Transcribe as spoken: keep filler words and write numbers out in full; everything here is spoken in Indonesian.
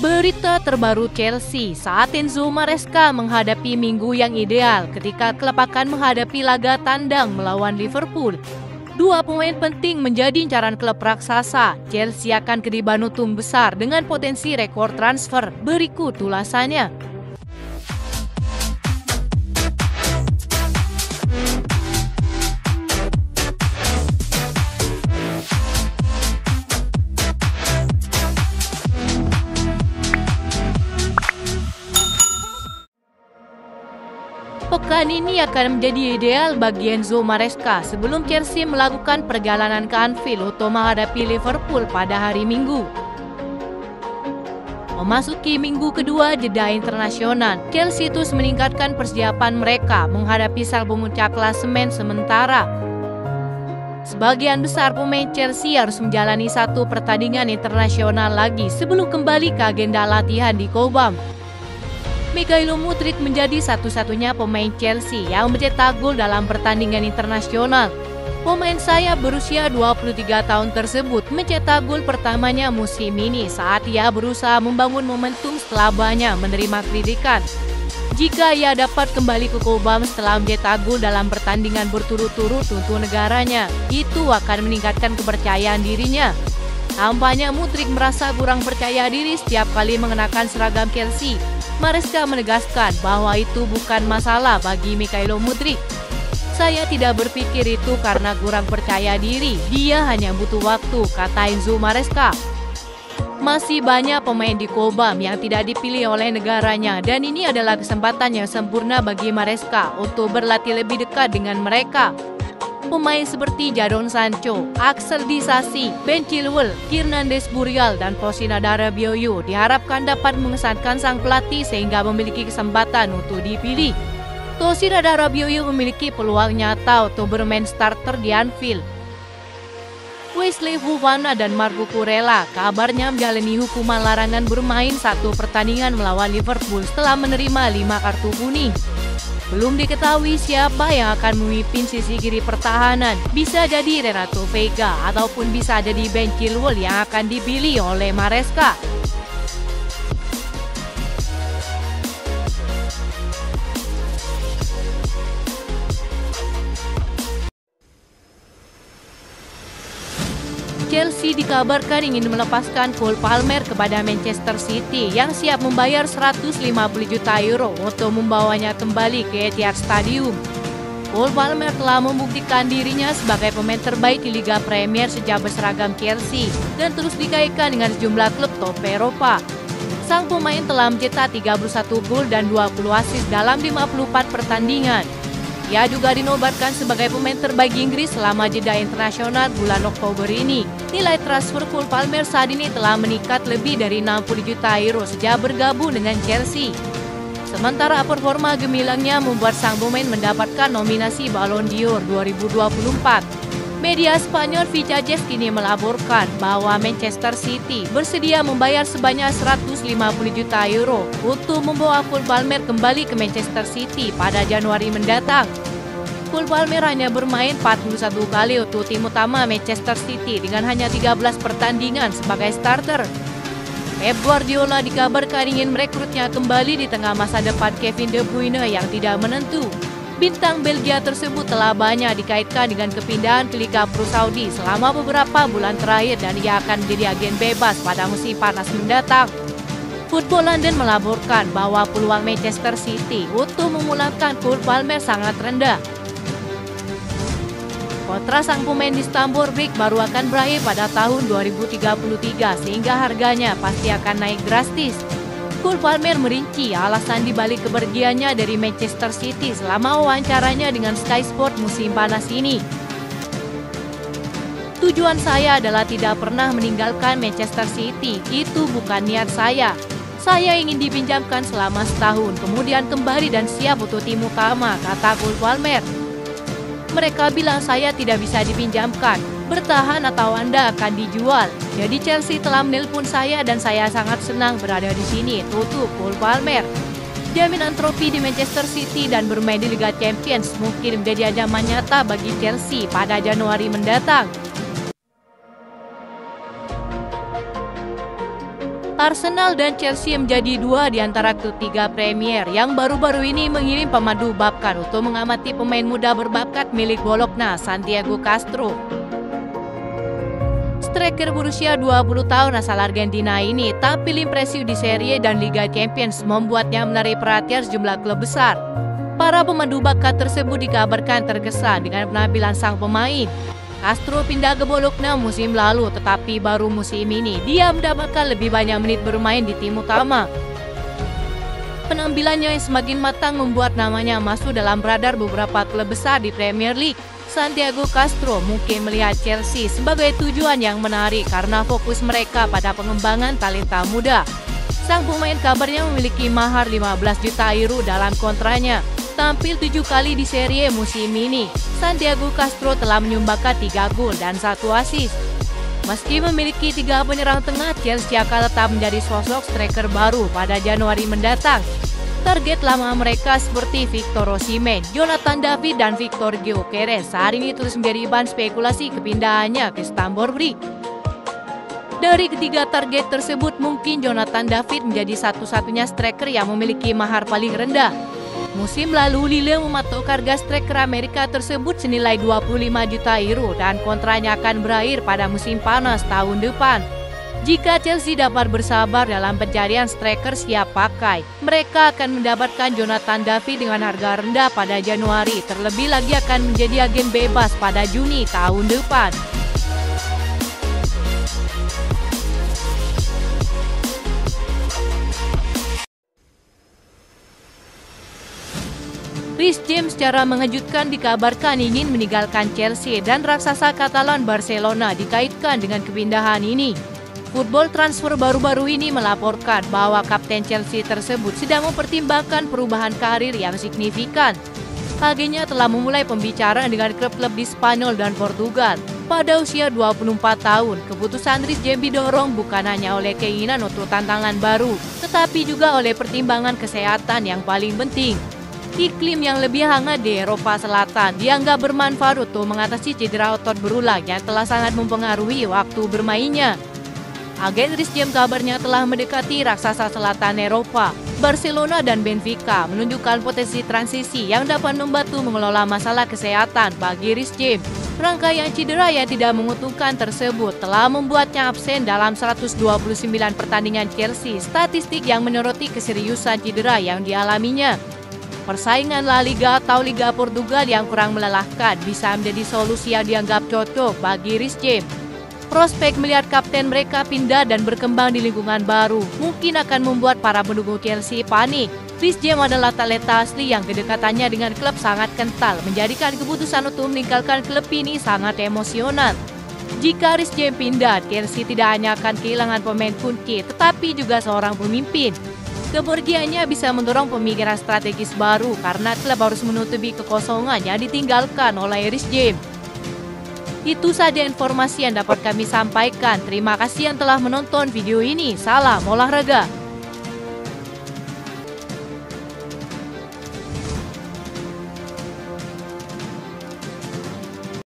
Berita terbaru Chelsea saat Enzo Maresca menghadapi minggu yang ideal ketika klub akan menghadapi laga tandang melawan Liverpool. Dua pemain penting menjadi incaran klub raksasa. Chelsea akan ketiban untung besar dengan potensi rekor transfer. Berikut ulasannya. Pekan ini akan menjadi ideal bagi Enzo Maresca sebelum Chelsea melakukan perjalanan ke Anfield untuk menghadapi Liverpool pada hari Minggu. Memasuki minggu kedua jeda internasional, Chelsea terus meningkatkan persiapan mereka menghadapi sang pemuncak klasemen sementara. Sebagian besar pemain Chelsea harus menjalani satu pertandingan internasional lagi sebelum kembali ke agenda latihan di Cobham. Mikhailo Mudryk menjadi satu-satunya pemain Chelsea yang mencetak gol dalam pertandingan internasional. Pemain sayap berusia dua puluh tiga tahun tersebut mencetak gol pertamanya musim ini saat ia berusaha membangun momentum setelah banyak menerima kritikan. Jika ia dapat kembali ke Cobham setelah mencetak gol dalam pertandingan berturut-turut untuk negaranya, itu akan meningkatkan kepercayaan dirinya. Tampaknya Mudryk merasa kurang percaya diri setiap kali mengenakan seragam Chelsea. Maresca menegaskan bahwa itu bukan masalah bagi Mikhailo Mudryk. Saya tidak berpikir itu karena kurang percaya diri, dia hanya butuh waktu, kata Enzo Maresca. Masih banyak pemain di Cobham yang tidak dipilih oleh negaranya dan ini adalah kesempatan yang sempurna bagi Maresca untuk berlatih lebih dekat dengan mereka. Pemain seperti Jadon Sancho, Axel Disasi, Ben Chilwell, Fernandes Burial, dan Tosin Adarabioyo diharapkan dapat mengesankan sang pelatih sehingga memiliki kesempatan untuk dipilih. Tosin Adarabioyo memiliki peluang nyata untuk bermain starter di Anfield. Wesley Fofana dan Marco Kurela kabarnya menjalani hukuman larangan bermain satu pertandingan melawan Liverpool setelah menerima lima kartu kuning. Belum diketahui siapa yang akan memimpin sisi kiri pertahanan. Bisa jadi Renato Veiga ataupun bisa jadi Ben Chilwell yang akan dipilih oleh Maresca. Chelsea dikabarkan ingin melepaskan Cole Palmer kepada Manchester City yang siap membayar seratus lima puluh juta euro untuk membawanya kembali ke Etihad Stadium. Cole Palmer telah membuktikan dirinya sebagai pemain terbaik di Liga Premier sejak berseragam Chelsea dan terus dikaitkan dengan sejumlah klub top Eropa. Sang pemain telah mencetak tiga puluh satu gol dan dua puluh assist dalam lima puluh empat pertandingan. Ia juga dinobatkan sebagai pemain terbaik Inggris selama jeda internasional bulan Oktober ini. Nilai transfer Cole Palmer saat ini telah meningkat lebih dari enam puluh juta euro sejak bergabung dengan Chelsea. Sementara performa gemilangnya membuat sang pemain mendapatkan nominasi Ballon d'Or dua ribu dua puluh empat. Media Spanyol Vicajes kini melaporkan bahwa Manchester City bersedia membayar sebanyak seratus lima puluh juta euro untuk membawa Cole Palmer kembali ke Manchester City pada Januari mendatang. Cole Palmer hanya bermain empat puluh satu kali untuk tim utama Manchester City dengan hanya tiga belas pertandingan sebagai starter. Pep Guardiola dikabarkan ingin merekrutnya kembali di tengah masa depan Kevin De Bruyne yang tidak menentu. Bintang Belgia tersebut telah banyak dikaitkan dengan kepindahan ke Liga Pro Saudi selama beberapa bulan terakhir dan ia akan menjadi agen bebas pada musim panas mendatang. Football London melaporkan bahwa peluang Manchester City untuk memulangkan Cole Palmer sangat rendah. Kontrak sang pemain di Stamford Bridge baru akan berakhir pada tahun dua ribu tiga puluh tiga sehingga harganya pasti akan naik drastis. Cole Palmer merinci alasan dibalik kepergiannya dari Manchester City selama wawancaranya dengan Sky Sport musim panas ini. Tujuan saya adalah tidak pernah meninggalkan Manchester City, itu bukan niat saya. Saya ingin dipinjamkan selama setahun, kemudian kembali dan siap untuk tim utama, kata Cole Palmer. Mereka bilang saya tidak bisa dipinjamkan, bertahan atau Anda akan dijual. Jadi Chelsea telah menelpon saya dan saya sangat senang berada di sini, tutup Cole Palmer. Jaminan trofi di Manchester City dan bermain di Liga Champions mungkin menjadi ancaman nyata bagi Chelsea pada Januari mendatang. Arsenal dan Chelsea menjadi dua di antara klub tiga Premier yang baru-baru ini mengirim pemandu bakat untuk mengamati pemain muda berbakat milik Bologna, Santiago Castro. Striker berusia dua puluh tahun asal Argentina ini tampil impresif di Serie dan Liga Champions, membuatnya menarik perhatian sejumlah klub besar. Para pemandu bakat tersebut dikabarkan terkesan dengan penampilan sang pemain. Castro pindah ke Bologna musim lalu, tetapi baru musim ini dia mendapatkan lebih banyak menit bermain di tim utama. Penampilannya yang semakin matang membuat namanya masuk dalam radar beberapa klub besar di Premier League. Santiago Castro mungkin melihat Chelsea sebagai tujuan yang menarik karena fokus mereka pada pengembangan talenta muda. Sang pemain kabarnya memiliki mahar lima belas juta euro dalam kontraknya. Tampil tujuh kali di Serie musim ini, Santiago Castro telah menyumbangkan tiga gol dan satu assist. Meski memiliki tiga penyerang tengah, Chelsea akan tetap menjadi sosok striker baru pada Januari mendatang. Target lama mereka seperti Victor Osimhen, Jonathan David, dan Victor Gyökeres saat ini terus menjadi bahan spekulasi kepindahannya ke Stamford Bridge. Dari ketiga target tersebut, mungkin Jonathan David menjadi satu-satunya striker yang memiliki mahar paling rendah. Musim lalu, Lille mematok harga striker Amerika tersebut senilai dua puluh lima juta euro dan kontraknya akan berakhir pada musim panas tahun depan. Jika Chelsea dapat bersabar dalam pencarian striker siap pakai, mereka akan mendapatkan Jonathan David dengan harga rendah pada Januari, terlebih lagi akan menjadi agen bebas pada Juni tahun depan. Reece James secara mengejutkan dikabarkan ingin meninggalkan Chelsea dan raksasa Katalan Barcelona dikaitkan dengan kepindahan ini. Football Transfer baru-baru ini melaporkan bahwa kapten Chelsea tersebut sedang mempertimbangkan perubahan karir yang signifikan. Agennya telah memulai pembicaraan dengan klub-klub di Spanyol dan Portugal. Pada usia dua puluh empat tahun, keputusan Reece James didorong bukan hanya oleh keinginan untuk tantangan baru, tetapi juga oleh pertimbangan kesehatan yang paling penting. Iklim yang lebih hangat di Eropa Selatan dianggap bermanfaat untuk mengatasi cedera otot berulang yang telah sangat mempengaruhi waktu bermainnya. Agen Reece James kabarnya telah mendekati raksasa selatan Eropa. Barcelona dan Benfica menunjukkan potensi transisi yang dapat membantu mengelola masalah kesehatan bagi Reece James. Rangkaian cedera yang tidak menguntungkan tersebut telah membuatnya absen dalam seratus dua puluh sembilan pertandingan Chelsea, statistik yang menyoroti keseriusan cedera yang dialaminya. Persaingan La Liga atau Liga Portugal yang kurang melelahkan bisa menjadi solusi yang dianggap cocok bagi Reece James. Prospek melihat kapten mereka pindah dan berkembang di lingkungan baru mungkin akan membuat para pendukung Chelsea panik. Reece James adalah talenta asli yang kedekatannya dengan klub sangat kental, menjadikan keputusan untuk meninggalkan klub ini sangat emosional. Jika Reece James pindah, Chelsea tidak hanya akan kehilangan pemain kunci, tetapi juga seorang pemimpin. Kepergiannya bisa mendorong pemikiran strategis baru karena klub harus menutupi kekosongan yang ditinggalkan oleh Reece James. Itu saja informasi yang dapat kami sampaikan. Terima kasih yang telah menonton video ini. Salam olahraga.